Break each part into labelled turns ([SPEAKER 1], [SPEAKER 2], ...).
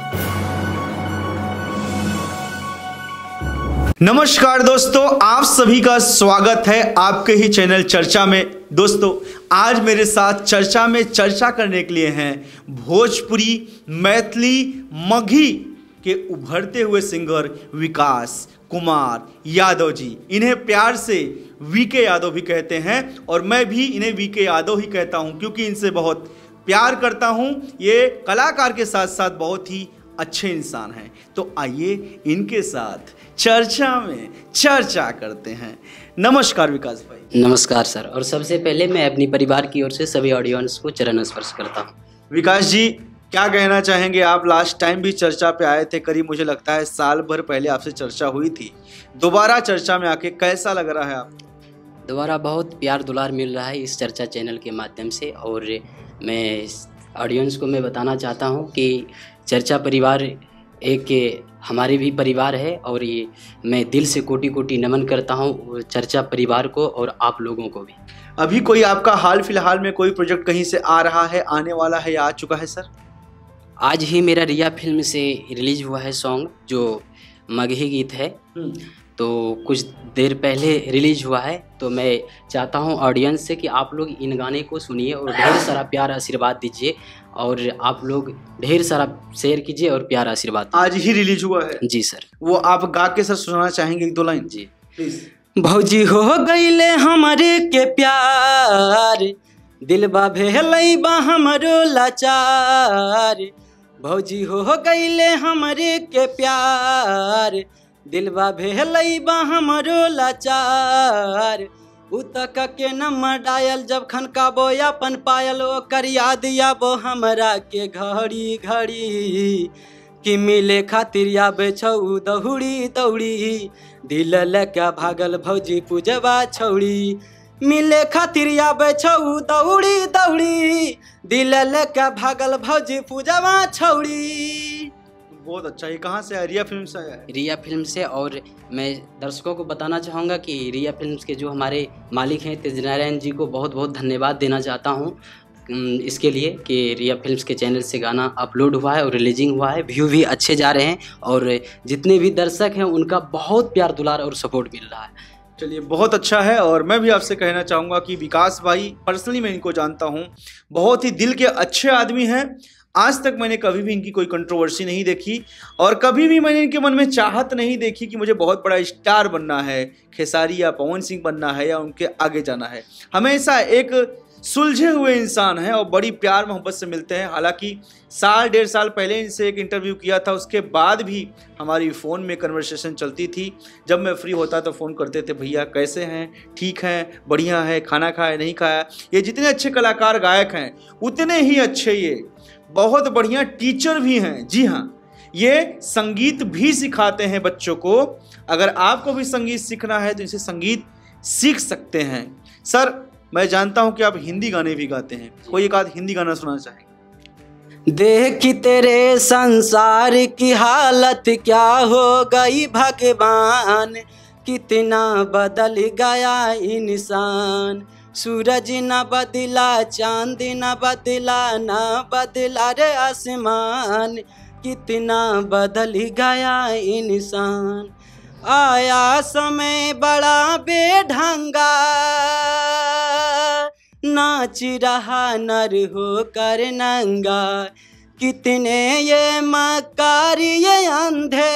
[SPEAKER 1] नमस्कार दोस्तों, आप सभी का स्वागत है आपके ही चैनल चर्चा में। दोस्तों, आज मेरे साथ चर्चा में चर्चा करने के लिए हैं भोजपुरी, मैथिली, मगही के उभरते हुए सिंगर विकास कुमार यादव जी। इन्हें प्यार से वीके यादव भी कहते हैं और मैं भी इन्हें वीके यादव ही कहता हूं क्योंकि इनसे बहुत प्यार करता हूं। ये कलाकार के साथ साथ बहुत ही अच्छे इंसान हैं। तो आइए इनके साथ चर्चा में चर्चा करते हैं। नमस्कार विकास भाई।
[SPEAKER 2] नमस्कार सर। और सबसे पहले मैं अपनी परिवार की ओर से सभी ऑडियंस को चरण स्पर्श करता हूँ।
[SPEAKER 1] विकास जी, क्या कहना चाहेंगे? आप लास्ट टाइम भी चर्चा पे आए थे, करीब मुझे लगता है साल भर पहले आपसे चर्चा हुई थी। दोबारा चर्चा में आके कैसा लग रहा है आपको?
[SPEAKER 2] दोबारा बहुत प्यार दुलार मिल रहा है इस चर्चा चैनल के माध्यम से। और मैं ऑडियंस को मैं बताना चाहता हूँ कि चर्चा परिवार एक हमारे भी परिवार है और ये मैं दिल से कोटि कोटि नमन करता हूँ चर्चा परिवार को और आप लोगों को भी।
[SPEAKER 1] अभी कोई आपका हाल फिलहाल में कोई प्रोजेक्ट कहीं से आ रहा है, आने वाला है या आ चुका है सर?
[SPEAKER 2] आज ही मेरा रिया फिल्म से रिलीज हुआ है सॉन्ग जो मगही गीत है, तो कुछ देर पहले रिलीज हुआ है। तो मैं चाहता हूं ऑडियंस से कि आप लोग इन गाने को सुनिए और ढेर सारा प्यार आशीर्वाद दीजिए और आप लोग ढेर सारा शेयर कीजिए और प्यार आशीर्वाद।
[SPEAKER 1] आज ही रिलीज हुआ है?
[SPEAKER 2] जी सर।
[SPEAKER 1] वो आप गा के सर सुनाना चाहेंगे एक दो लाइन?
[SPEAKER 2] Ji
[SPEAKER 1] please.
[SPEAKER 2] भौजी हो गईले हमारे के प्यार, दिलबा भेलै बा हमरो लाचार। भौजी हो गईले हमारे के प्यार, दिलबा भेलै बा हमरो लाचार। उतक के नंबर डायल जब खनकाबो अपन पायल, ओकर याद आबो हमरा के घड़ी घड़ी। कि मिले खातिर आबे छौ दौड़ी दौड़ी, दिल लेके भागल भौजी पूजबा छौड़ी। मिले खातिर आबे छौ दौड़ी दौड़ी, दिल लेके भागल भौजी पूजबा छौड़ी।
[SPEAKER 1] बहुत अच्छा। ये कहाँ से आया? रिया फिल्म से आया है?
[SPEAKER 2] रिया फिल्म से। और मैं दर्शकों को बताना चाहूँगा कि रिया फिल्म्स के जो हमारे मालिक हैं तेजनारायण जी को बहुत बहुत धन्यवाद देना चाहता हूँ इसके लिए कि रिया फिल्म्स के चैनल से गाना अपलोड हुआ है और रिलीजिंग हुआ है। व्यू भी अच्छे जा रहे हैं और जितने भी दर्शक हैं उनका बहुत प्यार दुलार और सपोर्ट मिल रहा है।
[SPEAKER 1] चलिए, बहुत अच्छा है। और मैं भी आपसे कहना चाहूँगा कि विकास भाई, पर्सनली मैं इनको जानता हूँ, बहुत ही दिल के अच्छे आदमी हैं। आज तक मैंने कभी भी इनकी कोई कंट्रोवर्सी नहीं देखी और कभी भी मैंने इनके मन में चाहत नहीं देखी कि मुझे बहुत बड़ा स्टार बनना है, खेसारी या पवन सिंह बनना है या उनके आगे जाना है। हमेशा एक सुलझे हुए इंसान हैं और बड़ी प्यार मोहब्बत से मिलते हैं। हालांकि साल डेढ़ साल पहले इनसे एक इंटरव्यू किया था, उसके बाद भी हमारी फ़ोन में कन्वर्सेशन चलती थी। जब मैं फ्री होता तो फ़ोन करते थे, भैया कैसे हैं, ठीक हैं, बढ़िया है, खाना खाया नहीं खाया। ये जितने अच्छे कलाकार गायक हैं उतने ही अच्छे ये बहुत बढ़िया टीचर भी हैं। जी हाँ, ये संगीत भी सिखाते हैं बच्चों को। अगर आपको भी संगीत सीखना है तो इनसे संगीत सीख सकते हैं। सर, मैं जानता हूं कि आप हिंदी गाने भी गाते हैं, कोई एक आध हिंदी गाना सुनाना चाहेंगे?
[SPEAKER 2] देख तेरे संसार की हालत क्या हो गई भगवान, कितना बदल गया इंसान। सूरज न बदला, चांद न बदला, न बदला रे आसमान, कितना बदल गया इंसान। आया समय बड़ा बेढंगा, नाच रहा नर होकर नंगा। कितने ये मकार ये अंधे,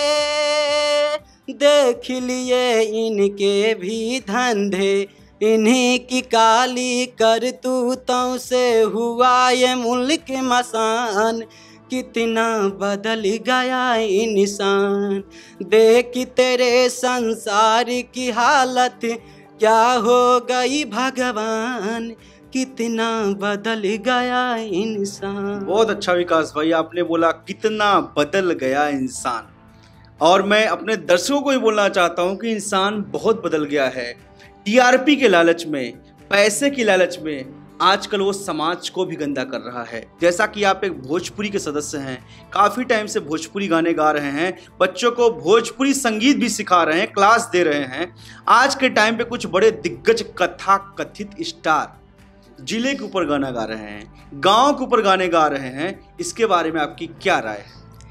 [SPEAKER 2] देख लिए इनके भी धंधे। इन्हीं की काली करतूतों से हुआ ये मुल्क मसान, कितना बदल गया इंसान। देख तेरे संसार की हालत क्या हो गई भगवान, कितना बदल गया इंसान।
[SPEAKER 1] बहुत अच्छा विकास भाई, आपने बोला कितना बदल गया इंसान। और मैं अपने दर्शकों को ही बोलना चाहता हूँ कि इंसान बहुत बदल गया है। टीआरपी के लालच में, पैसे की लालच में आजकल वो समाज को भी गंदा कर रहा है। जैसा कि आप एक भोजपुरी के सदस्य हैं, काफ़ी टाइम से भोजपुरी गाने गा रहे हैं, बच्चों को भोजपुरी संगीत भी सिखा रहे हैं, क्लास दे रहे हैं। आज के टाइम पे कुछ बड़े दिग्गज कथा कथित स्टार जिले के ऊपर गाना गा रहे हैं, गांव के ऊपर गाने गा रहे हैं। इसके बारे में आपकी क्या राय है?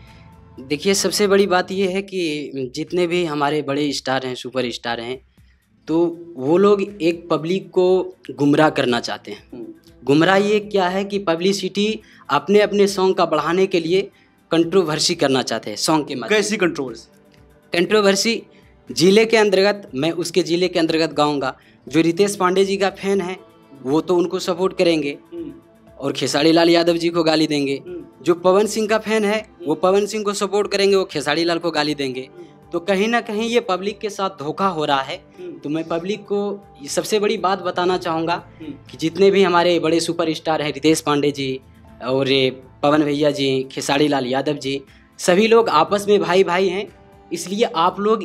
[SPEAKER 2] देखिए, सबसे बड़ी बात ये है कि जितने भी हमारे बड़े स्टार हैं, सुपर स्टार हैं, तो वो लोग एक पब्लिक को गुमराह करना चाहते हैं। गुमराह ये क्या है कि पब्लिसिटी अपने अपने सॉन्ग का बढ़ाने के लिए कंट्रोवर्सी करना चाहते हैं सॉन्ग के माध्यम।
[SPEAKER 1] कैसी कंट्रोवर्सी?
[SPEAKER 2] कंट्रोवर्सी जिले के अंतर्गत, मैं उसके जिले के अंतर्गत गाऊंगा। जो रितेश पांडे जी का फैन है वो तो उनको सपोर्ट करेंगे और खेसारी लाल यादव जी को गाली देंगे। जो पवन सिंह का फैन है वो पवन सिंह को सपोर्ट करेंगे, वो खेसारी लाल को गाली देंगे। तो कहीं ना कहीं ये पब्लिक के साथ धोखा हो रहा है। तो मैं पब्लिक को सबसे बड़ी बात बताना चाहूँगा कि जितने भी हमारे बड़े सुपर स्टार हैं, रितेश पांडे जी और पवन भैया जी, खेसारी लाल यादव जी, सभी लोग आपस में भाई भाई हैं। इसलिए आप लोग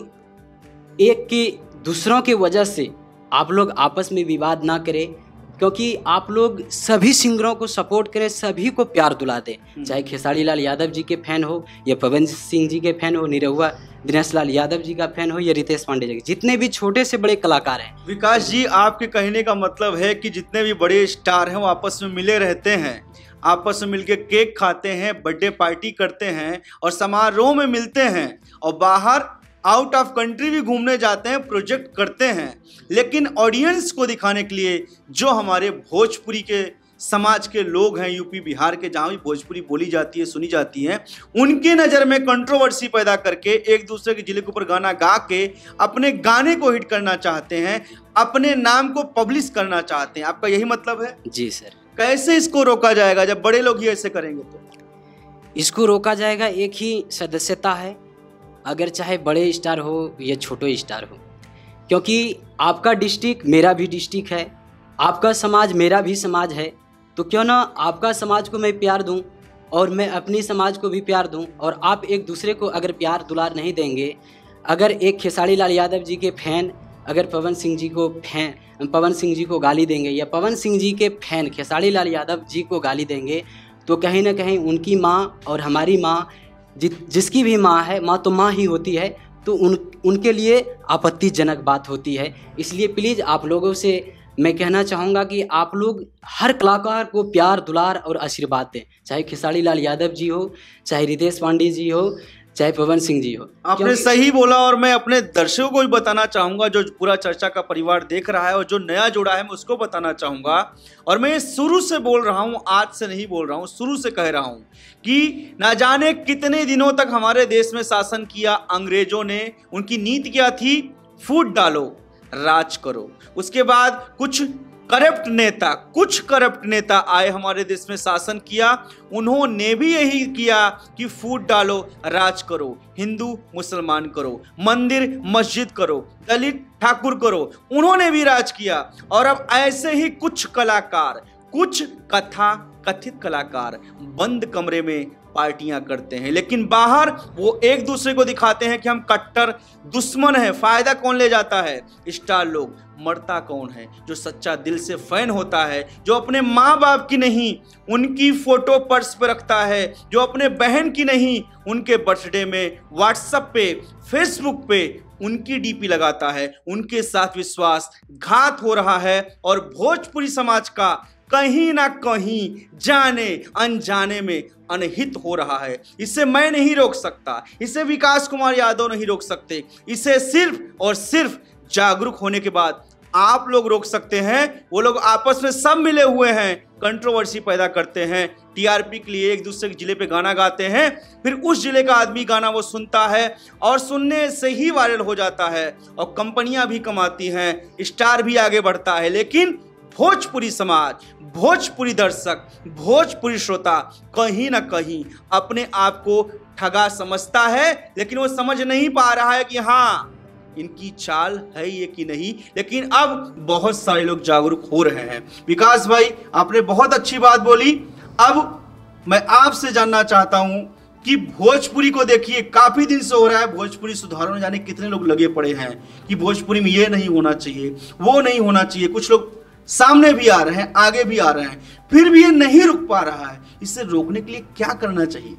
[SPEAKER 2] एक के दूसरों की वजह से आप लोग आपस में विवाद ना करें, क्योंकि आप लोग सभी सिंगरों को सपोर्ट करें, सभी को प्यार दुला दें। चाहे खेसारी लाल यादव जी के फैन हो या पवन सिंह जी के फैन हो, निरहुआ दिनेश लाल यादव जी का फैन हो या रितेश पांडे जी, जितने भी छोटे से बड़े कलाकार हैं।
[SPEAKER 1] विकास जी, आपके कहने का मतलब है कि जितने भी बड़े स्टार हैं वो आपस में मिले रहते हैं, आपस में मिलके केक खाते हैं, बर्थडे पार्टी करते हैं और समारोह में मिलते हैं और बाहर आउट ऑफ कंट्री भी घूमने जाते हैं, प्रोजेक्ट करते हैं। लेकिन ऑडियंस को दिखाने के लिए जो हमारे भोजपुरी के समाज के लोग हैं, यूपी बिहार के, जहाँ भी भोजपुरी बोली जाती है, सुनी जाती है, उनके नज़र में कंट्रोवर्सी पैदा करके एक दूसरे के जिले के ऊपर गाना गा के अपने गाने को हिट करना चाहते हैं, अपने नाम को पब्लिश करना चाहते हैं। आपका यही मतलब है?
[SPEAKER 2] जी सर।
[SPEAKER 1] कैसे इसको रोका जाएगा जब बड़े लोग ही ऐसे करेंगे? तो
[SPEAKER 2] इसको रोका जाएगा, एक ही सदस्यता है, अगर चाहे बड़े स्टार हो या छोटे स्टार हो। क्योंकि आपका डिस्ट्रिक्ट मेरा भी डिस्ट्रिक्ट है, आपका समाज मेरा भी समाज है। तो क्यों ना आपका समाज को मैं प्यार दूं और मैं अपनी समाज को भी प्यार दूं, और आप एक दूसरे को अगर प्यार दुलार नहीं देंगे, अगर एक खेसारी लाल यादव जी के फैन अगर पवन सिंह जी को गाली देंगे या पवन सिंह जी के फैन खेसारी लाल यादव जी को गाली देंगे, तो कहीं ना कहीं उनकी माँ और हमारी माँ, जिसकी भी माँ है, माँ तो माँ ही होती है, तो उनके लिए आपत्तिजनक बात होती है। इसलिए प्लीज़ आप लोगों से मैं कहना चाहूँगा कि आप लोग हर कलाकार को प्यार दुलार और आशीर्वाद दें, चाहे खेसारी लाल यादव जी हो, चाहे रितेश पांडे जी हो, चाहे पवन सिंह जी हो।
[SPEAKER 1] आपने सही बोला। और मैं अपने दर्शकों को भी बताना चाहूँगा, जो पूरा चर्चा का परिवार देख रहा है और जो नया जुड़ा है, मैं उसको बताना चाहूँगा। और मैं शुरू से बोल रहा हूँ, आज से नहीं बोल रहा हूँ, शुरू से कह रहा हूँ कि ना जाने कितने दिनों तक हमारे देश में शासन किया अंग्रेजों ने। उनकी नीति क्या थी? फूट डालो, राज करो। उसके बाद कुछ करप्ट नेता आए, हमारे देश में शासन किया। उन्होंने भी यही किया कि फूट डालो, राज करो, हिंदू मुसलमान करो, मंदिर मस्जिद करो, दलित ठाकुर करो। उन्होंने भी राज किया। और अब ऐसे ही कुछ कलाकार, कुछ कथित कलाकार बंद कमरे में पार्टियां करते हैं, लेकिन बाहर वो एक दूसरे को दिखाते हैं कि हम कट्टर दुश्मन हैं। फायदा कौन ले जाता है? स्टार लोग। मरता कौन है? जो सच्चा दिल से फैन होता है, जो अपने माँ बाप की नहीं उनकी फोटो पर्स पे रखता है, जो अपने बहन की नहीं उनके बर्थडे में व्हाट्सएप पे, फेसबुक पे उनकी डीपी लगाता है। उनके साथ विश्वासघात हो रहा है और भोजपुरी समाज का कहीं ना कहीं जाने अनजाने में अनहित हो रहा है। इसे मैं नहीं रोक सकता, इसे विकास कुमार यादव नहीं रोक सकते, इसे सिर्फ और सिर्फ जागरूक होने के बाद आप लोग रोक सकते हैं। वो लोग आपस में सब मिले हुए हैं, कंट्रोवर्सी पैदा करते हैं, टीआरपी के लिए एक दूसरे के जिले पे गाना गाते हैं, फिर उस जिले का आदमी गाना वो सुनता है और सुनने से ही वायरल हो जाता है और कंपनियां भी कमाती हैं, स्टार भी आगे बढ़ता है। लेकिन भोजपुरी समाज, भोजपुरी दर्शक, भोजपुरी श्रोता कहीं ना कहीं अपने आप को ठगा समझता है, लेकिन वो समझ नहीं पा रहा है कि हाँ इनकी चाल है ये कि नहीं। लेकिन अब बहुत सारे लोग जागरूक हो रहे हैं। विकास भाई, आपने बहुत अच्छी बात बोली। अब मैं आपसे जानना चाहता हूं कि भोजपुरी को देखिए, काफी दिन से हो रहा है भोजपुरी सुधारने, जाने कितने लोग लगे पड़े हैं कि भोजपुरी में ये नहीं होना चाहिए, वो नहीं होना चाहिए। कुछ लोग सामने भी आ रहे हैं, आगे भी आ रहे हैं, फिर भी ये नहीं रुक पा रहा है। इसे रोकने के लिए क्या करना चाहिए?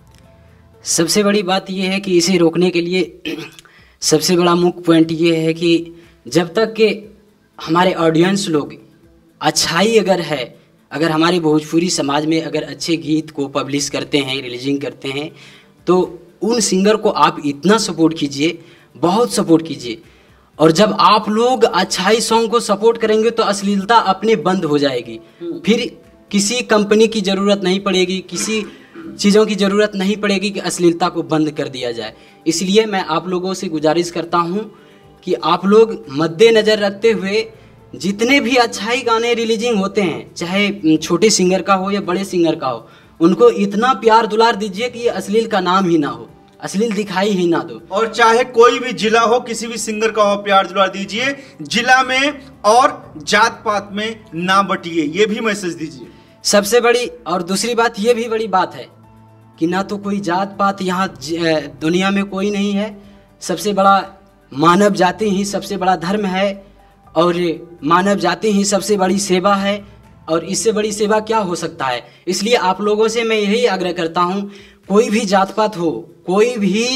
[SPEAKER 2] सबसे बड़ी बात यह है कि इसे रोकने के लिए सबसे बड़ा मुख्य पॉइंट ये है कि जब तक के हमारे ऑडियंस लोग अच्छाई अगर हमारे भोजपुरी समाज में अगर अच्छे गीत को पब्लिश करते हैं, रिलीजिंग करते हैं, तो उन सिंगर को आप इतना सपोर्ट कीजिए, बहुत सपोर्ट कीजिए। और जब आप लोग अच्छाई सॉन्ग को सपोर्ट करेंगे तो अश्लीलता अपने बंद हो जाएगी। फिर किसी कंपनी की ज़रूरत नहीं पड़ेगी, किसी चीज़ों की ज़रूरत नहीं पड़ेगी कि अश्लीलता को बंद कर दिया जाए। इसलिए मैं आप लोगों से गुजारिश करता हूं कि आप लोग मद्देनज़र रखते हुए जितने भी अच्छाई गाने रिलीजिंग होते हैं, चाहे छोटे सिंगर का हो या बड़े सिंगर का हो, उनको इतना प्यार दुलार दीजिए कि ये अश्लील का नाम ही ना हो, अश्लील दिखाई ही ना दो।
[SPEAKER 1] और चाहे कोई भी जिला हो, किसी भी सिंगर का हो, प्यार दुलार दीजिए। जिला में और जात पात में ना बटिए, ये भी मैसेज दीजिए।
[SPEAKER 2] सबसे बड़ी और दूसरी बात, ये भी बड़ी बात है कि ना तो कोई जात पात यहाँ दुनिया में कोई नहीं है। सबसे बड़ा मानव जाति ही सबसे बड़ा धर्म है, और मानव जाति ही सबसे बड़ी सेवा है, और इससे बड़ी सेवा क्या हो सकता है। इसलिए आप लोगों से मैं यही आग्रह करता हूँ, कोई भी जात पात हो, कोई भी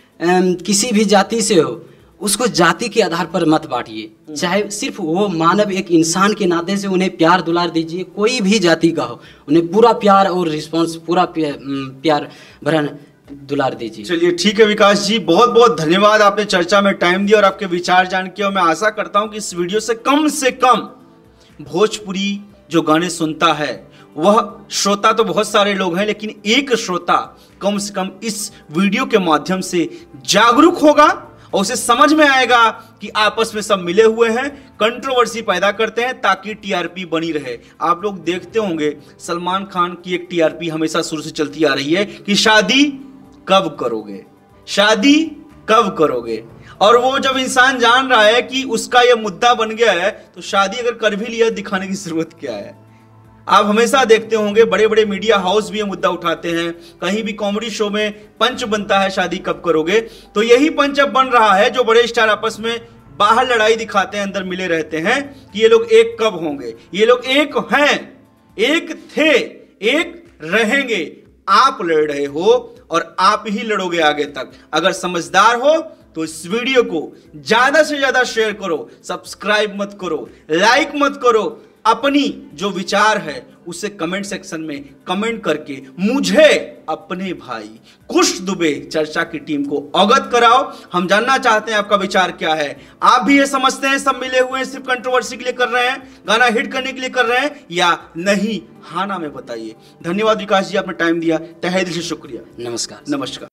[SPEAKER 2] किसी भी जाति से हो, उसको जाति के आधार पर मत बांटिए। चाहे सिर्फ वो मानव एक इंसान के नाते से उन्हें प्यार दुलार दीजिए, कोई भी जाति का हो, उन्हें पूरा प्यार और रिस्पॉन्स, पूरा प्यार भरा दुलार दीजिए।
[SPEAKER 1] चलिए ठीक है विकास जी, बहुत बहुत धन्यवाद, आपने चर्चा में टाइम दिया और आपके विचार जान के। और मैं आशा करता हूं कि इस वीडियो से कम भोजपुरी जो गाने सुनता है, वह श्रोता तो बहुत सारे लोग हैं, लेकिन एक श्रोता कम से कम इस वीडियो के माध्यम से जागरूक होगा और उसे समझ में आएगा कि आपस में सब मिले हुए हैं, कंट्रोवर्सी पैदा करते हैं ताकि टीआरपी बनी रहे। आप लोग देखते होंगे सलमान खान की एक टीआरपी हमेशा शुरू से चलती आ रही है कि शादी कब करोगे, शादी कब करोगे। और वो जब इंसान जान रहा है कि उसका ये मुद्दा बन गया है, तो शादी अगर कर भी लिया, दिखाने की जरूरत क्या है। आप हमेशा देखते होंगे बड़े बड़े मीडिया हाउस भी ये मुद्दा उठाते हैं, कहीं भी कॉमेडी शो में पंच बनता है शादी कब करोगे, तो यही पंच अब बन रहा है जो बड़े स्टार आपस में बाहर लड़ाई दिखाते हैं, अंदर मिले रहते हैं कि ये लोग एक कब होंगे। ये लोग एक हैं, एक थे, एक रहेंगे। आप लड़ रहे हो और आप ही लड़ोगे आगे तक। अगर समझदार हो तो इस वीडियो को ज्यादा से ज्यादा शेयर करो, सब्सक्राइब मत करो, लाइक मत करो, अपनी जो विचार है उसे कमेंट सेक्शन में कमेंट करके मुझे, अपने भाई कुश दुबे चर्चा की टीम को अवगत कराओ। हम जानना चाहते हैं आपका विचार क्या है। आप भी ये समझते हैं सब मिले हुए हैं सिर्फ कंट्रोवर्सी के लिए कर रहे हैं, गाना हिट करने के लिए कर रहे हैं, या नहीं? हाँ ना में बताइए। धन्यवाद विकास जी, आपने टाइम दिया, तहे दिल से शुक्रिया।
[SPEAKER 2] नमस्कार।
[SPEAKER 1] नमस्कार।